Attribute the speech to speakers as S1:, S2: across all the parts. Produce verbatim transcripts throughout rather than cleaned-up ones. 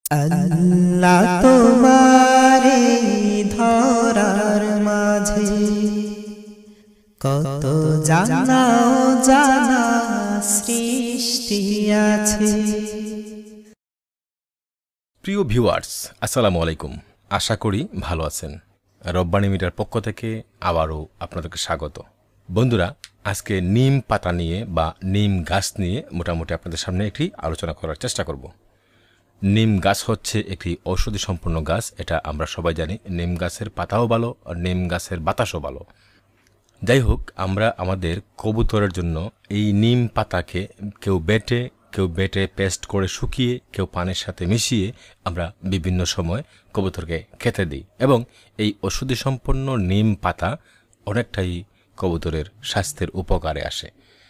S1: আল্লাহ তোমারে ধরার মাঝে কত জানা জানা সৃষ্টি আছে।
S2: প্রিয় ভিউয়ার্স, আসসালামু আলাইকুম। আশা করি ভালো আছেন। রাব্বানি মিডিয়ার পক্ষ থেকে আবারও আপনাদেরকে স্বাগত। বন্ধুরা, আজকে নিম পাতা নিয়ে বা নিম গাছ নিয়ে মোটামুটি আপনাদের সামনে একটি আলোচনা করার চেষ্টা করব। নিম গাছ হচ্ছে একটি ঔষধি সম্পন্ন গাছ, এটা আমরা সবাই জানি। নিম গাছের পাতাও ভালো আর নিম গাছের বাতাসও ভালো। যাই হোক, আমরা আমাদের কবুতরের জন্য এই নিম পাতাকে কেউ বেটে কেউ বেটে পেস্ট করে শুকিয়ে কেউ পানির সাথে মিশিয়ে আমরা বিভিন্ন সময় কবুতরকে খেতে দিই, এবং এই ওষুধি সম্পন্ন নিম পাতা অনেকটাই কবুতরের স্বাস্থ্যের উপকারে আসে।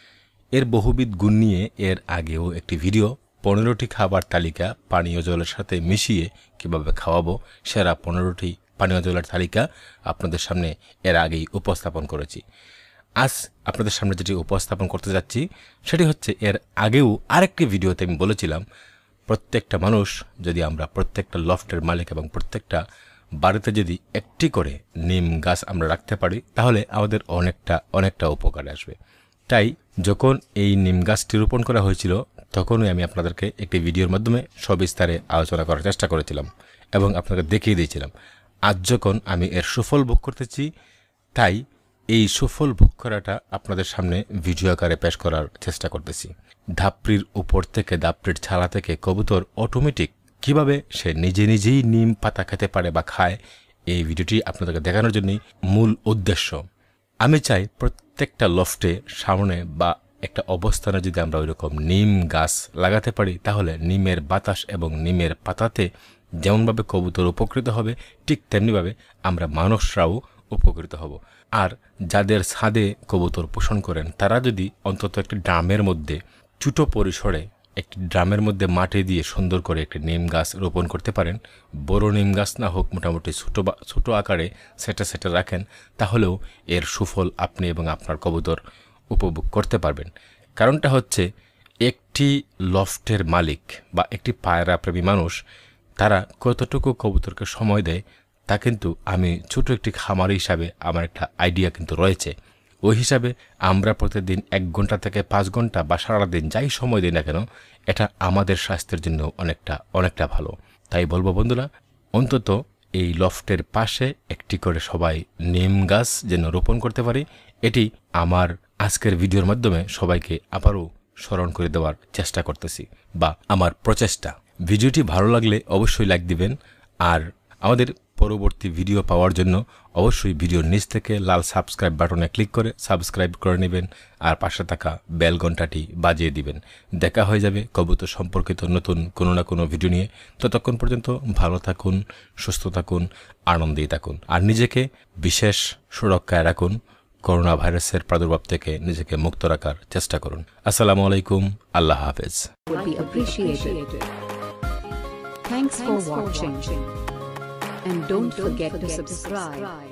S2: এর বহুবিধ গুণ নিয়ে এর আগেও একটি ভিডিও, পনেরোটি খাবার তালিকা পানীয় জলের সাথে মিশিয়ে কীভাবে খাওয়াবো, সেরা পনেরোটি পানীয় জলের তালিকা আপনাদের সামনে এর আগেই উপস্থাপন করেছি। আজ আপনাদের সামনে যেটি উপস্থাপন করতে যাচ্ছি সেটি হচ্ছে, এর আগেও আরেকটি ভিডিওতে আমি বলেছিলাম, প্রত্যেকটা মানুষ যদি আমরা প্রত্যেকটা লফটের মালিক এবং প্রত্যেকটা বাড়িতে যদি একটি করে নিম গাছ আমরা রাখতে পারি তাহলে আমাদের অনেকটা অনেকটা উপকারে আসবে। তাই যখন এই নিম গাছটি রোপণ করা হয়েছিল তখনই আমি আপনাদেরকে একটি ভিডিওর মাধ্যমে সবিস্তারে আলোচনা করার চেষ্টা করেছিলাম এবং আপনাকে দেখিয়ে দিয়েছিলাম। আজ যখন আমি এর সুফল ভোগ করতেছি, তাই এই সুফল ভোগ করাটা আপনাদের সামনে ভিডিও আকারে পেশ করার চেষ্টা করতেছি। ধাপড়ির উপর থেকে, ধাপড়ির ছালা থেকে কবুতর অটোমেটিক কিভাবে সে নিজে নিজেই নিম পাতা খেতে পারে বা খায়, এই ভিডিওটি আপনাদেরকে দেখানোর জন্যই মূল উদ্দেশ্য। আমি চাই প্রত্যেকটা লফটে সামনে বা একটা অবস্থানে যদি আমরা ওইরকম নিম গাছ লাগাতে পারি তাহলে নিমের বাতাস এবং নিমের পাতাতে যেমনভাবে কবুতর উপকৃত হবে, ঠিক তেমনিভাবে আমরা মানুষরাও উপকৃত হব। আর যাদের ছাদে কবুতর পোষণ করেন তারা যদি অন্তত একটি ড্রামের মধ্যে ছোটো পরিসরে একটি ড্রামের মধ্যে মাটি দিয়ে সুন্দর করে একটি নিম গাছ রোপণ করতে পারেন, বড় নিম গাছ না হোক, মোটামুটি ছোটো বা ছোটো আকারে সেটা সেটা রাখেন, তাহলেও এর সুফল আপনি এবং আপনার কবুতর উপভোগ করতে পারবেন। কারণটা হচ্ছে, একটি লফটের মালিক বা একটি পায়রা প্রেমী মানুষ তারা কতটুকু কবুতরকে সময় দেয় তা কিন্তু আমি ছোট একটি খামারি হিসাবে আমার একটা আইডিয়া কিন্তু রয়েছে। ওই হিসাবে আমরা প্রতিদিন এক ঘন্টা থেকে পাঁচ ঘন্টা বা সারাদিন যাই সময় দিই না কেন, এটা আমাদের স্বাস্থ্যের জন্য অনেকটা অনেকটা ভালো। তাই বলবো বন্ধুরা, অন্তত এই লফটের পাশে একটি করে সবাই নিম গাছ যেন রোপণ করতে পারি, এটি আমার আজকের ভিডিওর মাধ্যমে সবাইকে আবারও স্মরণ করে দেওয়ার চেষ্টা করতেছি বা আমার প্রচেষ্টা। ভিডিওটি ভালো লাগলে অবশ্যই লাইক দিবেন, আর আমাদের পরবর্তী ভিডিও পাওয়ার জন্য অবশ্যই ভিডিওর নিচ থেকে লাল সাবস্ক্রাইব বাটনে ক্লিক করে সাবস্ক্রাইব করে নেবেন আর পাশে থাকা বেল ঘন্টাটি বাজিয়ে দিবেন। দেখা হয়ে যাবে কবুতর সম্পর্কিত নতুন কোনো না কোনো ভিডিও নিয়ে। ততক্ষণ পর্যন্ত ভালো থাকুন, সুস্থ থাকুন, আনন্দেই থাকুন, আর নিজেকে বিশেষ সুরক্ষায় রাখুন। করোনা ভাইরাসের প্রাদুর্ভাব থেকে নিজেকে মুক্ত রাখার চেষ্টা করুন। আসসালামু আলাইকুম, আল্লাহ হাফেজ।
S3: Thanks for watching. And don't forget to subscribe.